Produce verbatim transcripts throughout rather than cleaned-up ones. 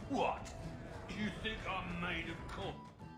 What? Do you think I'm made of coal?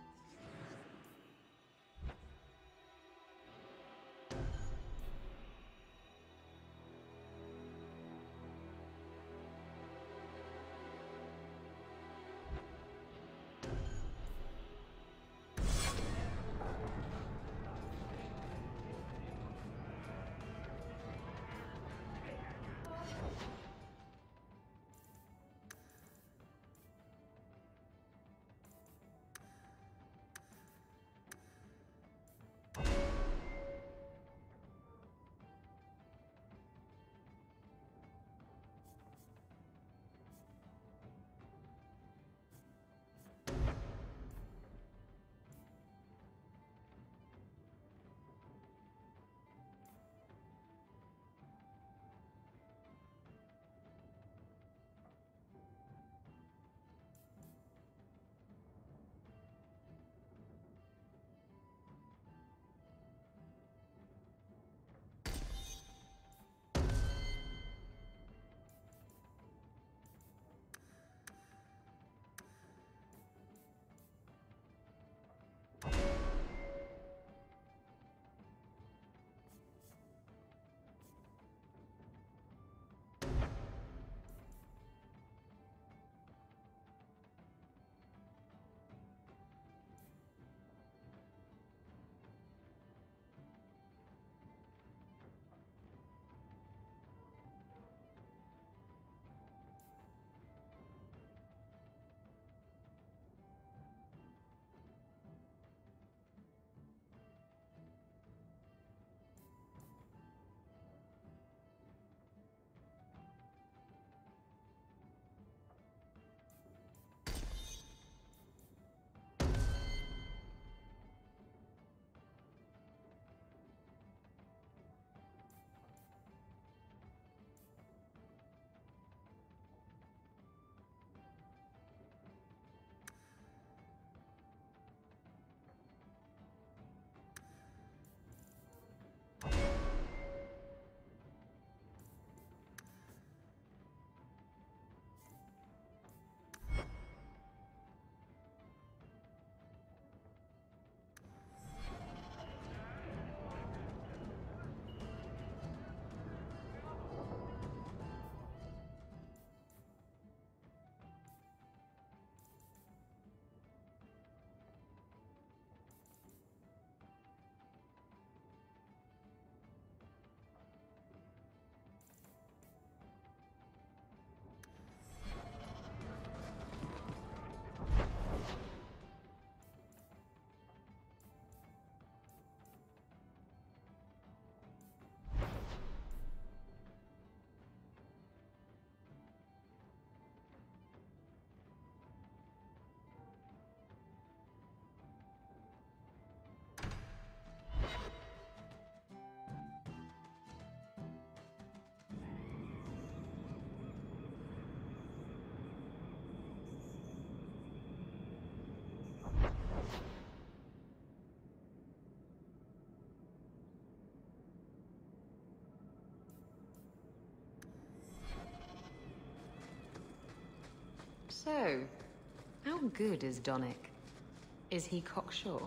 So, how good is Donick? Is he cocksure?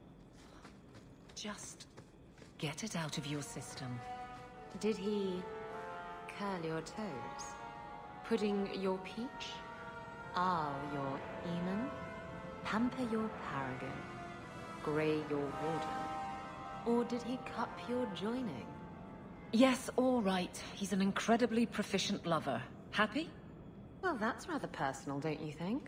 Just get it out of your system. Did he curl your toes? Pudding your peach? Arl your Eamon? Pamper your paragon? Grey your warden? Or did he cup your joining? Yes, all right. He's an incredibly proficient lover. Happy? Well, that's rather personal, don't you think?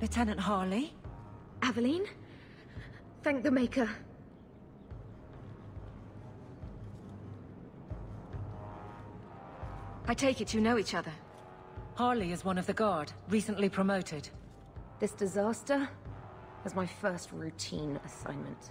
Lieutenant Harley? Aveline? Thank the Maker. I take it you know each other. Harley is one of the Guard, recently promoted. This disaster was my first routine assignment.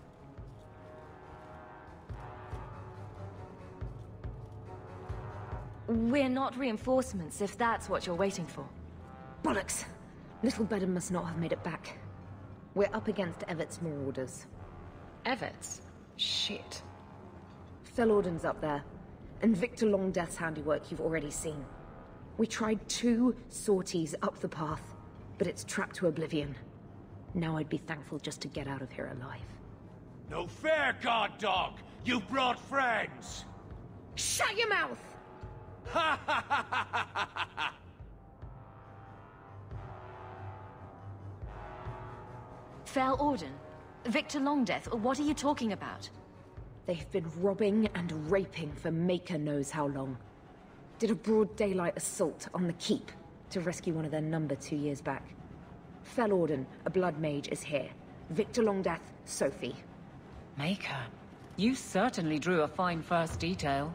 We're not reinforcements, if that's what you're waiting for. Bollocks! Little Bedden must not have made it back. We're up against Evert's Marauders. Everts? Shit. Fellorden's up there, and Victor Longdeath's handiwork you've already seen. We tried two sorties up the path, but it's trapped to oblivion. Now I'd be thankful just to get out of here alive. No fair, guard dog! You brought friends! Shut your mouth! Ha ha ha ha ha ha ha! Fell Orden? Victor Longdeath? What are you talking about? They've been robbing and raping for Maker knows how long. Did a broad daylight assault on the Keep to rescue one of their number two years back. Fell Orden, a blood mage, is here. Victor Longdeath, Sophie. Maker, you certainly drew a fine first detail.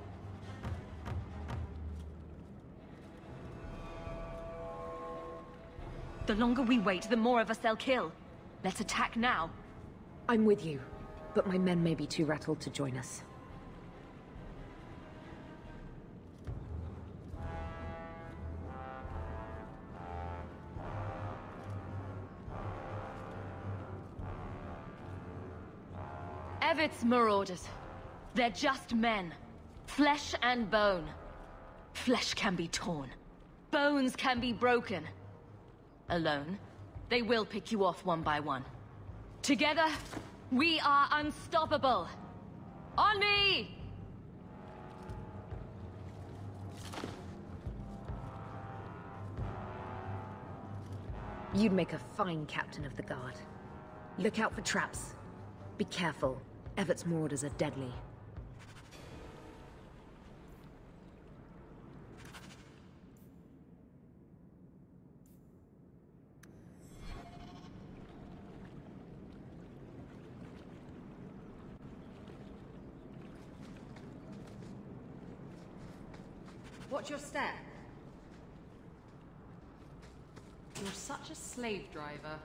The longer we wait, the more of us they'll kill. Let's attack now. I'm with you, but my men may be too rattled to join us. Evert's Marauders. They're just men. Flesh and bone. Flesh can be torn. Bones can be broken. Alone, they will pick you off one by one. Together, we are unstoppable. On me! You'd make a fine captain of the guard. Look out for traps. Be careful. Evert's Marauders are deadly. Watch your step. You're such a slave driver.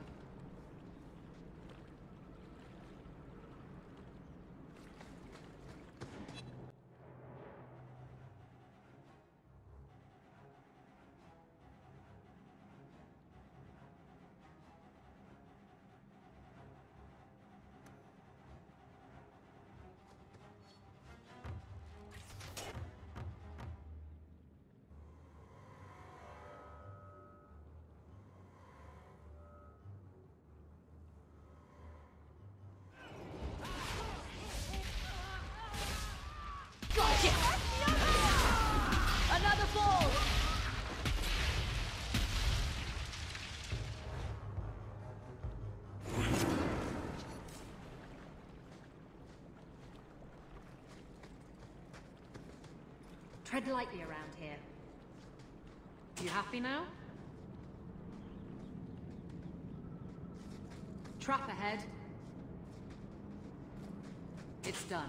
Another fall! Tread lightly around here. You happy now? Trap ahead. It's done.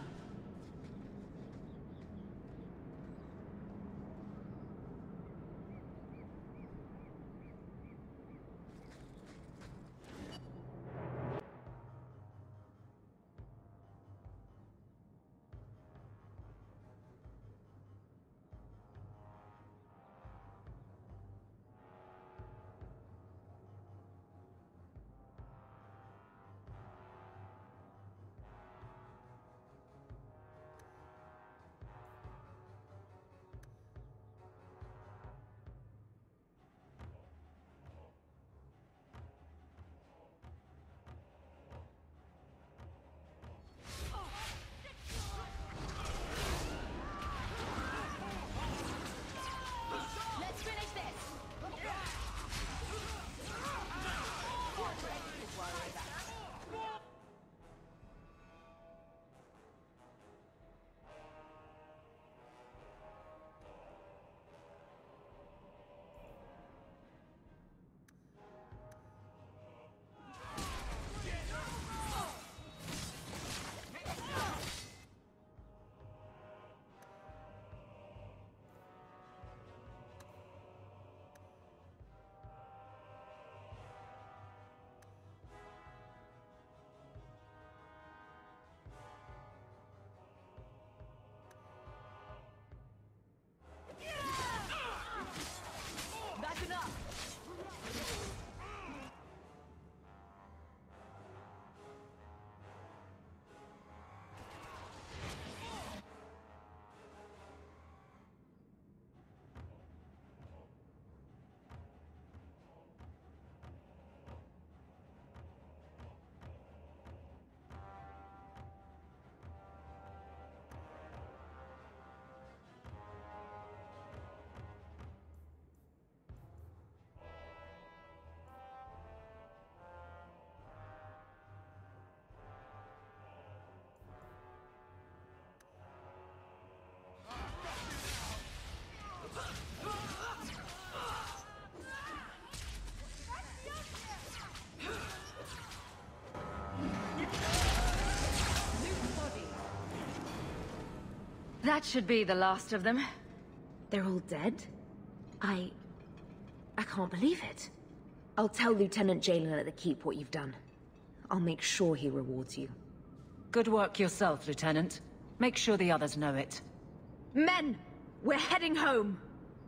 That should be the last of them. They're all dead? I... I can't believe it. I'll tell Lieutenant Jalen at the Keep what you've done. I'll make sure he rewards you. Good work yourself, Lieutenant. Make sure the others know it. Men! We're heading home!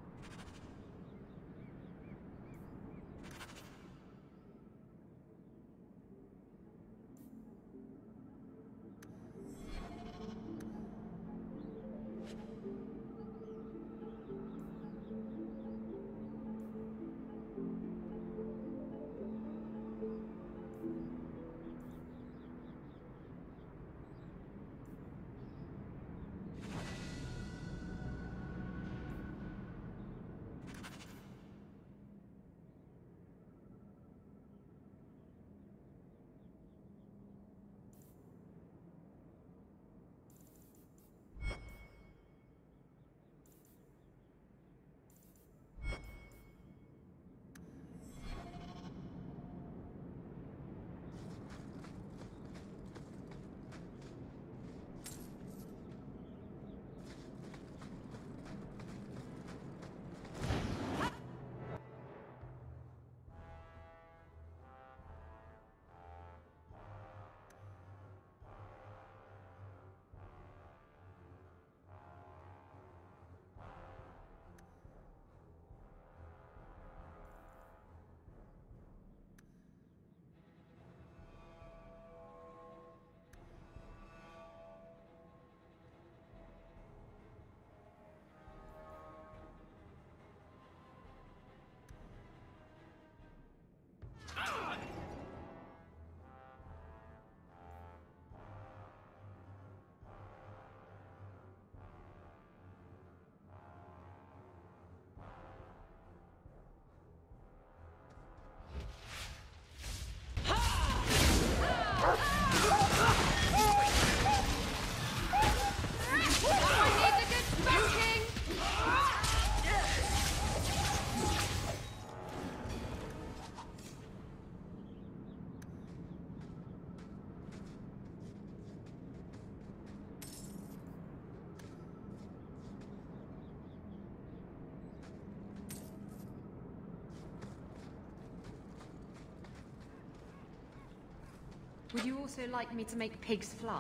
Would you also like me to make pigs fly?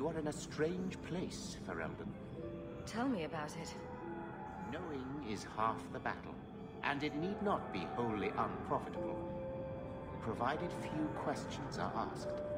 You are in a strange place, Ferelden. Tell me about it. Knowing is half the battle, and it need not be wholly unprofitable, provided few questions are asked.